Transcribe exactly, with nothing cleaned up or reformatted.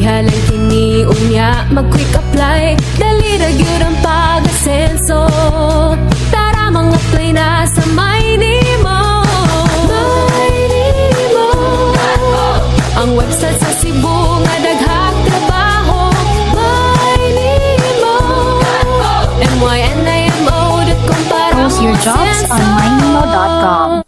Diha lang kini unya mag-quick apply. Dali ra gyud ang pag-asenso. Tara mag-apply na sa Maynimo. Maynimo, ang website sa Cebu nga daghang trabaho. Maynimo, M Y N I M O dot com para post your jobs on maynimo dot com.